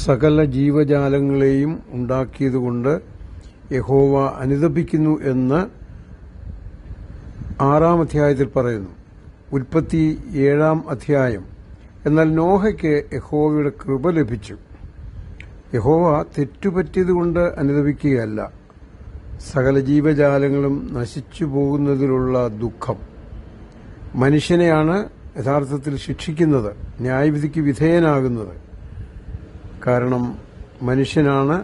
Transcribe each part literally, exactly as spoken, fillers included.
സകല ജീവജാലങ്ങളെയും ഉണ്ടാക്കിയതുകൊണ്ട് യഹോവ അനുതപിക്കുന്നു എന്ന് ആറാം അധ്യായത്തിൽ പറയുന്നു. ഉൽപ്പത്തി ഏഴാം അധ്യായം. എന്നാൽ നോഹയ്ക്ക് യഹോവയുടെ കൃപ ലഭിച്ചു. യഹോവ തെറ്റുപറ്റിയതുകൊണ്ട് അനുതപിക്കുകയല്ല, സകല ജീവജാലങ്ങളും നശിച്ചു പോകുന്നതിലുള്ള ദുഃഖം. മനുഷ്യനെയാണ് യഥാർത്ഥത്തിൽ ശിക്ഷിക്കുന്നത്, ന്യായവിധിക്ക് വിധേയനാകുന്നത്. കാരണം മനുഷ്യനാണ്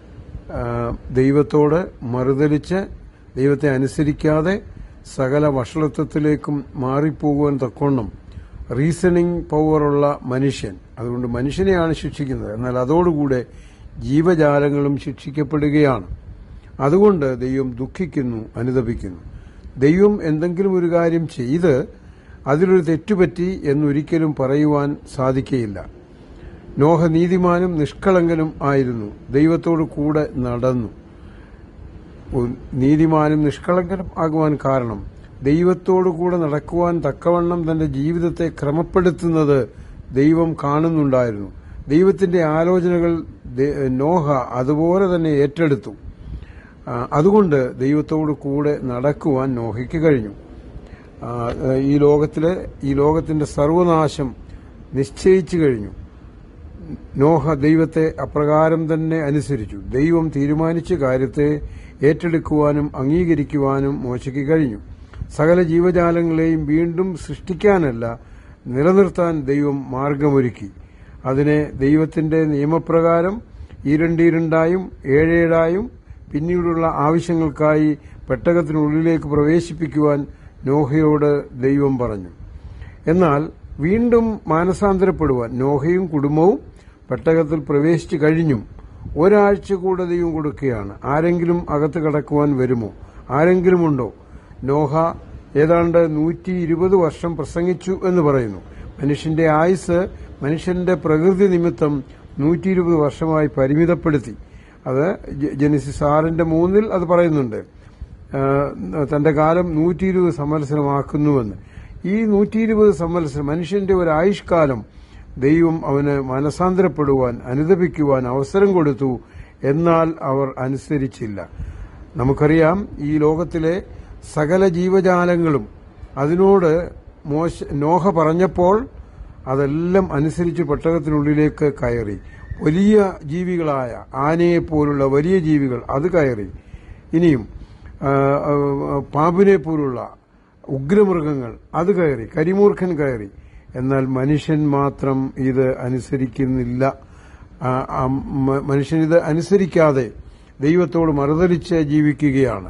ദൈവത്തോട് മറുതലിച്ച് ദൈവത്തെ അനുസരിക്കാതെ സകല വഷളത്വത്തിലേക്കും മാറിപ്പോകുവാൻ തക്കവണ്ണം റീസണിംഗ് പവറുള്ള മനുഷ്യൻ. അതുകൊണ്ട് മനുഷ്യനെയാണ് ശിക്ഷിക്കുന്നത്. എന്നാൽ അതോടുകൂടെ ജീവജാലങ്ങളും ശിക്ഷിക്കപ്പെടുകയാണ്. അതുകൊണ്ട് ദൈവം ദുഃഖിക്കുന്നു, അനുതപിക്കുന്നു. ദൈവം എന്തെങ്കിലും ഒരു കാര്യം ചെയ്ത് അതിലൊരു തെറ്റുപറ്റി എന്നൊരിക്കലും പറയുവാൻ സാധിക്കുകയില്ല. നോഹ നീതിമാനും നിഷ്കളങ്കനും ആയിരുന്നു, ദൈവത്തോട് കൂടെ നടന്നു. നീതിമാനും നിഷ്കളങ്കനും ആകുവാൻ കാരണം ദൈവത്തോടു കൂടെ നടക്കുവാൻ തക്കവണ്ണം തന്റെ ജീവിതത്തെ ക്രമപ്പെടുത്തുന്നത് ദൈവം കാണുന്നുണ്ടായിരുന്നു. ദൈവത്തിന്റെ ആലോചനകൾ നോഹ അതുപോലെ തന്നെ ഏറ്റെടുത്തു. അതുകൊണ്ട് ദൈവത്തോടു കൂടെ നടക്കുവാൻ നോഹയ്ക്ക് കഴിഞ്ഞു. ഈ ലോകത്തിലെ ഈ ലോകത്തിന്റെ സർവനാശം നിശ്ചയിച്ചു കഴിഞ്ഞു. നോഹ ദൈവത്തെ അപ്രകാരം തന്നെ അനുസരിച്ചു. ദൈവം തീരുമാനിച്ച കാര്യത്തെ ഏറ്റെടുക്കുവാനും അംഗീകരിക്കുവാനും മോശയ്ക്ക് കഴിഞ്ഞു. സകല ജീവജാലങ്ങളെയും വീണ്ടും സൃഷ്ടിക്കാനല്ല, നിലനിർത്താൻ ദൈവം മാർഗമൊരുക്കി. അതിനെ ദൈവത്തിന്റെ നിയമപ്രകാരം ഈരണ്ടീരണ്ടായും ഏഴേഴായും പിന്നീടുള്ള ആവശ്യങ്ങൾക്കായി പെട്ടകത്തിനുള്ളിലേക്ക് പ്രവേശിപ്പിക്കുവാൻ നോഹയോട് ദൈവം പറഞ്ഞു. എന്നാൽ വീണ്ടും മാനസാന്തരപ്പെടുവാൻ നോഹയും കുടുംബവും പെട്ടകത്തിൽ പ്രവേശിച്ചു കഴിഞ്ഞു. ഒരാഴ്ച കൂടെ ദൈവം കൊടുക്കുകയാണ്. ആരെങ്കിലും അകത്ത് കടക്കുവാൻ വരുമോ? ആരെങ്കിലും ഉണ്ടോ? നോഹ ഏതാണ്ട് നൂറ്റി ഇരുപത് വർഷം പ്രസംഗിച്ചു എന്ന് പറയുന്നു. മനുഷ്യന്റെ ആയുസ് മനുഷ്യന്റെ പ്രകൃതി നിമിത്തം നൂറ്റി ഇരുപത് വർഷമായി പരിമിതപ്പെടുത്തി. അത് ജെനസിസ് ആറിന്റെ മൂന്നിൽ അത് പറയുന്നുണ്ട്. തന്റെ കാലം നൂറ്റി ഇരുപത് സംവത്സരമാക്കുന്നുവെന്ന്. ഈ നൂറ്റി ഇരുപത് സംവത്സരം മനുഷ്യന്റെ ഒരു ആയുഷ്കാലം ദൈവം അവന് മനസാന്തരപ്പെടുവാൻ, അനുതപിക്കുവാൻ അവസരം കൊടുത്തു. എന്നാൽ അവർ അനുസരിച്ചില്ല. നമുക്കറിയാം, ഈ ലോകത്തിലെ സകല ജീവജാലങ്ങളും അതിനോട് മോശ നോഹ പറഞ്ഞപ്പോൾ അതെല്ലാം അനുസരിച്ച് പെട്ടകത്തിനുള്ളിലേക്ക് കയറി. വലിയ ജീവികളായ ആനയെപ്പോലുള്ള വലിയ ജീവികൾ അത് കയറി. ഇനിയും പാമ്പിനെ പോലുള്ള ഉഗ്രമൃഗങ്ങൾ അത് കയറി, കരിമൂർഖൻ കയറി. എന്നാൽ മനുഷ്യൻ മാത്രം ഇത് അനുസരിക്കുന്നില്ല. മനുഷ്യൻ ഇത് അനുസരിക്കാതെ ദൈവത്തോട് മറുതലിച്ച് ജീവിക്കുകയാണ്.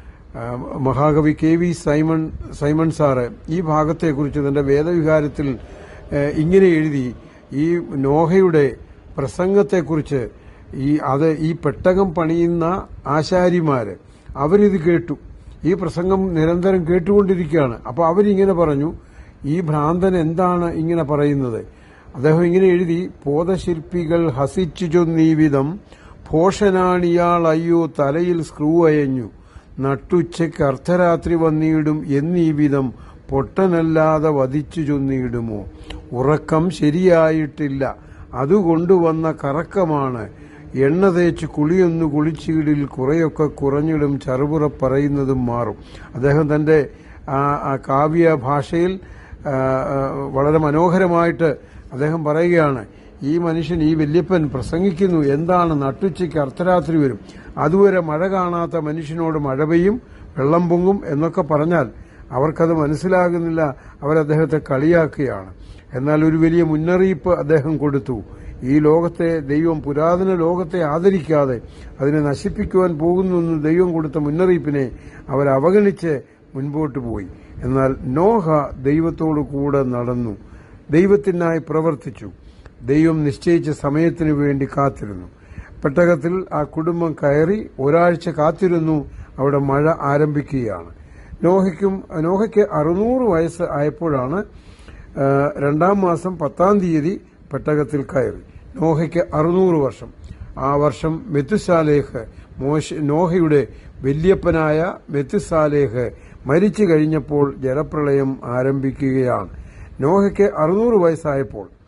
മഹാകവി കെ വി സൈമൺ സൈമൺ സാറ് ഈ ഭാഗത്തെക്കുറിച്ച് തന്റെ വേദവിഹാരത്തിൽ ഇങ്ങനെ എഴുതി. ഈ നോഹയുടെ പ്രസംഗത്തെക്കുറിച്ച് ഈ അത് ഈ പെട്ടകം പണിയുന്ന ആശാരിമാര് അവരിത് കേട്ടു. ഈ പ്രസംഗം നിരന്തരം കേട്ടുകൊണ്ടിരിക്കുകയാണ്. അപ്പൊ അവരിങ്ങനെ പറഞ്ഞു, ഈ ഭ്രാന്തൻ എന്താണ് ഇങ്ങനെ പറയുന്നത്? അദ്ദേഹം ഇങ്ങനെ എഴുതി, പോതശില്പികൾ ഹസിച്ചു ചൊന്നീ വിധം ഭോഷനാണിയാൾ അയ്യോ തലയിൽ സ്ക്രൂ അയഞ്ഞു, നട്ടുച്ചയ്ക്ക് അർദ്ധരാത്രി വന്നിടും എന്നീ വിധം പൊട്ടനല്ലാതെ വധിച്ചു ചൊന്നിടുമോ? ഉറക്കം ശരിയായിട്ടില്ല, അതുകൊണ്ടുവന്ന കറക്കമാണ്. എണ്ണ തേച്ച് കുളിയൊന്നു കുളിച്ചീടിൽ കുറെയൊക്കെ കുറഞ്ഞിടും, ചറുപുറ പറയുന്നതും മാറും. അദ്ദേഹം തന്റെ കാവ്യ ഭാഷയിൽ വളരെ മനോഹരമായിട്ട് അദ്ദേഹം പറയുകയാണ്, ഈ മനുഷ്യൻ, ഈ വല്യപ്പൻ പ്രസംഗിക്കുന്നു. എന്താണ്? നട്ടുച്ചയ്ക്ക് അർദ്ധരാത്രി വരും, അതുവരെ മഴ കാണാത്ത മനുഷ്യനോട് മഴ പെയ്യും, വെള്ളം പൊങ്ങും എന്നൊക്കെ പറഞ്ഞാൽ അവർക്കത് മനസ്സിലാകുന്നില്ല. അവരദ്ദേഹത്തെ കളിയാക്കുകയാണ്. എന്നാൽ ഒരു വലിയ മുന്നറിയിപ്പ് അദ്ദേഹം കൊടുത്തു. ഈ ലോകത്തെ ദൈവം, പുരാതന ലോകത്തെ ആദരിക്കാതെ അതിനെ നശിപ്പിക്കുവാൻ പോകുന്നുവെന്ന് ദൈവം കൊടുത്ത മുന്നറിയിപ്പിനെ അവർ അവഗണിച്ച് മുൻപോട്ട് പോയി. എന്നാൽ നോഹ ദൈവത്തോടു കൂടെ നടന്നു, ദൈവത്തിനായി പ്രവർത്തിച്ചു. ദൈവം നിശ്ചയിച്ച സമയത്തിനു വേണ്ടി കാത്തിരുന്നു. പെട്ടകത്തിൽ ആ കുടുംബം കയറി ഒരാഴ്ച കാത്തിരുന്നു. അവിടെ മഴ ആരംഭിക്കുകയാണ്. നോഹയ്ക്കും നോഹയ്ക്ക് അറുന്നൂറ് വയസ്സ് ആയപ്പോഴാണ് രണ്ടാം മാസം പത്താം തീയതി പെട്ടകത്തിൽ കയറി. നോഹയ്ക്ക് അറുന്നൂറ് വർഷം. ആ വർഷം മെത്തുസാലേഹ്, മോശ നോഹയുടെ വല്യപ്പനായ മെത്തുസാലേഹ് മരിച്ചു കഴിഞ്ഞപ്പോൾ ജലപ്രളയം ആരംഭിക്കുകയാണ്. നോഹയ്ക്ക് അറുന്നൂറ് വയസ്സായപ്പോൾ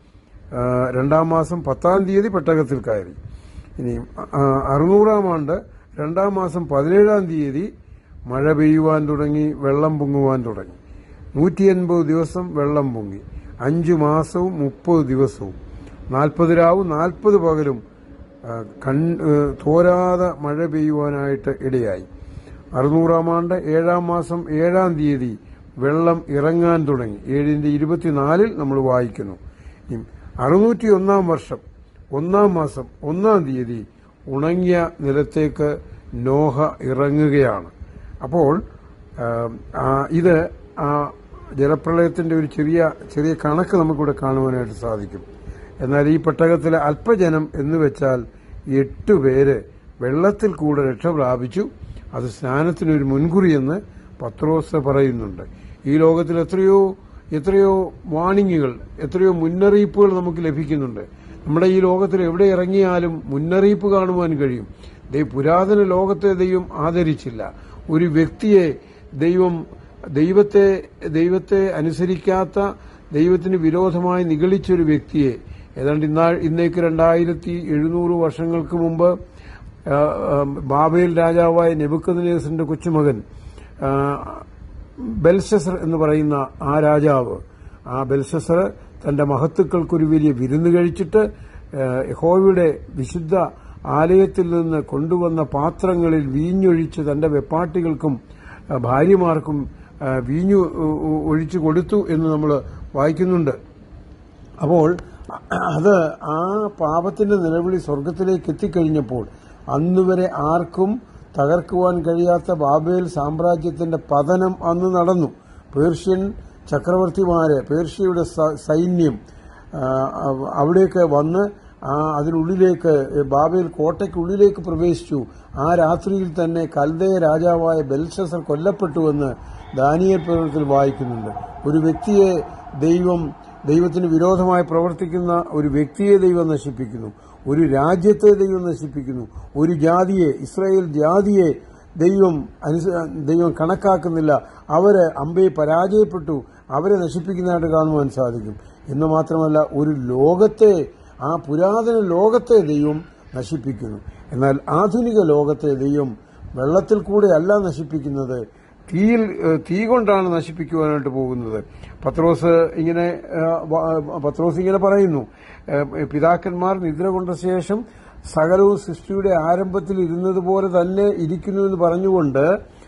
രണ്ടാം മാസം പത്താം തീയതി പെട്ടകത്തിൽ കയറി. ഇനി അറുന്നൂറാം ആണ്ട് രണ്ടാം മാസം പതിനേഴാം തീയതി മഴ പെയ്യുവാൻ തുടങ്ങി, വെള്ളം പൊങ്ങുവാൻ തുടങ്ങി. നൂറ്റി എൺപത് ദിവസം വെള്ളം പൊങ്ങി. അഞ്ചു മാസവും മുപ്പത് ദിവസവും നാൽപ്പത് രാവും നാൽപ്പത് പകലും തോരാതെ മഴ പെയ്യുവാനായിട്ട് ഇടയായി. അറുന്നൂറാം ആണ്ട് ഏഴാം മാസം ഏഴാം തീയതി വെള്ളം ഇറങ്ങാൻ തുടങ്ങി. ഏഴിന്റെ ഇരുപത്തിനാലിൽ നമ്മൾ വായിക്കുന്നു. അറുന്നൂറ്റി ഒന്നാം വർഷം ഒന്നാം മാസം ഒന്നാം തീയതി ഉണങ്ങിയ നിലത്തേക്ക് നോഹ ഇറങ്ങുകയാണ്. അപ്പോൾ ഇത് ആ ജലപ്രളയത്തിന്റെ ഒരു ചെറിയ ചെറിയ കണക്ക് നമുക്കിവിടെ കാണുവാനായിട്ട് സാധിക്കും. എന്നാൽ ഈ പെട്ടകത്തിലെ അല്പജനം എന്ന് വെച്ചാൽ എട്ടുപേര് വെള്ളത്തിൽ കൂടെ രക്ഷ പ്രാപിച്ചു. അത് സ്നാനത്തിനൊരു മുൻകുറിയെന്ന് പത്രോസ് പറയുന്നുണ്ട്. ഈ ലോകത്തിൽ എത്രയോ എത്രയോ വാണിങ്ങുകൾ, എത്രയോ മുന്നറിയിപ്പുകൾ നമുക്ക് ലഭിക്കുന്നുണ്ട്. നമ്മുടെ ഈ ലോകത്തിൽ എവിടെ ഇറങ്ങിയാലും മുന്നറിയിപ്പ് കാണുവാൻ കഴിയും. പുരാതന ലോകത്തെ ദൈവം ആദരിച്ചില്ല. ഒരു വ്യക്തിയെ ദൈവം ദൈവത്തെ ദൈവത്തെ അനുസരിക്കാത്ത, ദൈവത്തിന് വിരോധമായി നിഗളിച്ചൊരു വ്യക്തിയെ ഏതാണ്ട് ഇന്നാ ഇന്നേക്ക് രണ്ടായിരത്തി എഴുന്നൂറ് വർഷങ്ങൾക്ക് മുമ്പ് ബാബേൽ രാജാവായ നെബൂഖദ്നേസറിന്റെ കൊച്ചുമകൻ ബെൽശസ്സർ എന്ന് പറയുന്ന ആ രാജാവ്, ആ ബെൽശസ്സർ തന്റെ മഹത്തുക്കൾക്കൊരു വലിയ വിരുന്ന് കഴിച്ചിട്ട് യഹോവയുടെ വിശുദ്ധ ആലയത്തിൽ നിന്ന് കൊണ്ടുവന്ന പാത്രങ്ങളിൽ വീഞ്ഞൊഴിച്ച് തന്റെ വെപ്പാട്ടികൾക്കും ഭാര്യമാർക്കും വീഞ്ഞു ഒഴിച്ചു കൊടുത്തു എന്ന് നമ്മൾ വായിക്കുന്നുണ്ട്. അപ്പോൾ അത് ആ പാപത്തിന്റെ നിലവിളി സ്വർഗത്തിലേക്ക് എത്തിക്കഴിഞ്ഞപ്പോൾ അന്നുവരെ ആർക്കും തകർക്കുവാൻ കഴിയാത്ത ബാബേൽ സാമ്രാജ്യത്തിന്റെ പതനം അന്ന് നടന്നു. പേർഷ്യൻ ചക്രവർത്തിമാര്, പേർഷ്യയുടെ സൈന്യം അവിടേക്ക് വന്ന് അതിനുള്ളിലേക്ക്, ബാബേൽ കോട്ടയ്ക്കുള്ളിലേക്ക് പ്രവേശിച്ചു. ആ രാത്രിയിൽ തന്നെ കൽദയ രാജാവായ ബെൽശസ്സർ കൊല്ലപ്പെട്ടുവെന്ന് ദാനിയേൽ പുസ്തകത്തിൽ വായിക്കുന്നുണ്ട്. ഒരു വ്യക്തിയെ ദൈവം ദൈവത്തിന് വിരോധമായി പ്രവർത്തിക്കുന്ന ഒരു വ്യക്തിയെ ദൈവം നശിപ്പിക്കുന്നു. ഒരു രാജ്യത്തെ ദൈവം നശിപ്പിക്കുന്നു. ഒരു ജാതിയെ, ഇസ്രായേൽ ജാതിയെ ദൈവം ദൈവം കണക്കാക്കുന്നില്ല. അവര് അമ്പയെ പരാജയപ്പെട്ടു. അവരെ നശിപ്പിക്കുന്നതായിട്ട് കാണുവാൻ സാധിക്കും. എന്ന് മാത്രമല്ല, ഒരു ലോകത്തെ, ആ പുരാതന ലോകത്തെ ദൈവം നശിപ്പിക്കുന്നു. എന്നാൽ ആധുനിക ലോകത്തെ ദൈവം വെള്ളത്തിൽ കൂടെ അല്ല നശിപ്പിക്കുന്നത്, തീയിൽ തീ കൊണ്ടാണ് നശിപ്പിക്കുവാനായിട്ട് പോകുന്നത്. പത്രോസ് ഇങ്ങനെ പത്രോസ് ഇങ്ങനെ പറയുന്നു, പിതാക്കന്മാർ നിദ്ര കൊണ്ട ശേഷം സകലവും സൃഷ്ടിയുടെ ആരംഭത്തിൽ ഇരുന്നതുപോലെ തന്നെ ഇരിക്കുന്നു എന്ന് പറഞ്ഞുകൊണ്ട്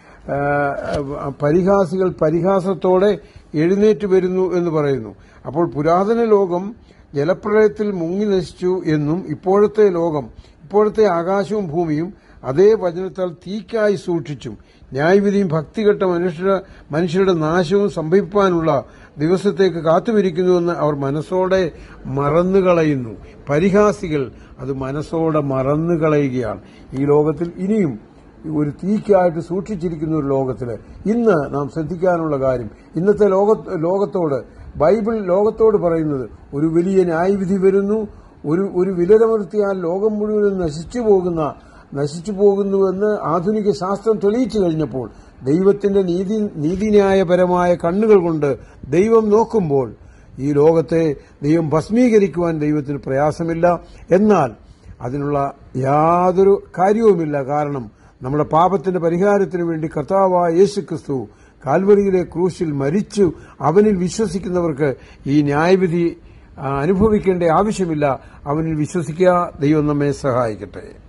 പരിഹാസികൾ പരിഹാസത്തോടെ എഴുന്നേറ്റ് വരുന്നു എന്ന് പറയുന്നു. അപ്പോൾ പുരാതന ലോകം ജലപ്രളയത്തിൽ മുങ്ങി നശിച്ചു എന്നും ഇപ്പോഴത്തെ ലോകം, ഇപ്പോഴത്തെ ആകാശവും ഭൂമിയും അതേ വചനത്താൽ തീക്കായി സൂക്ഷിച്ചും ന്യായവിധിയും ഭക്തികെട്ട മനുഷ്യരുടെ മനുഷ്യരുടെ നാശവും സംഭവിപ്പാനുള്ള ദിവസത്തേക്ക് കാത്തുമിരിക്കുന്നുവെന്ന് അവർ മനസ്സോടെ മറന്നുകളയുന്നു. പരിഹാസികൾ അത് മനസ്സോടെ മറന്നുകളയുകയാണ്. ഈ ലോകത്തിൽ ഇനിയും ഒരു തീക്കായിട്ട് സൂക്ഷിച്ചിരിക്കുന്ന ഒരു ലോകത്തിൽ ഇന്ന് നാം ശ്രദ്ധിക്കാനുള്ള കാര്യം, ഇന്നത്തെ ലോകത്തോട് ബൈബിൾ ലോകത്തോട് പറയുന്നത്, ഒരു വലിയ ന്യായവിധി വരുന്നു. ഒരു ഒരു വിലതമർത്തിയാൽ ലോകം മുഴുവൻ നശിച്ചു പോകുന്ന നശിച്ചു പോകുന്നുവെന്ന് ആധുനിക ശാസ്ത്രം തെളിയിച്ചു കഴിഞ്ഞപ്പോൾ ദൈവത്തിന്റെ നീതി നീതിന്യായപരമായ കണ്ണുകൾ കൊണ്ട് ദൈവം നോക്കുമ്പോൾ ഈ ലോകത്തെ ദൈവം ഭസ്മീകരിക്കുവാൻ ദൈവത്തിന് പ്രയാസമില്ല. എന്നാൽ അതിനുള്ള യാതൊരു കാര്യവുമില്ല. കാരണം നമ്മുടെ പാപത്തിന്റെ പരിഹാരത്തിനു വേണ്ടി കർത്താവായ യേശുക്രിസ്തു കാൽവരിയിലെ ക്രൂശിൽ മരിച്ചു. അവനിൽ വിശ്വസിക്കുന്നവർക്ക് ഈ ന്യായവിധി അനുഭവിക്കേണ്ട ആവശ്യമില്ല. അവനിൽ വിശ്വസിക്കുക. ദൈവം നമ്മെ സഹായിക്കട്ടെ.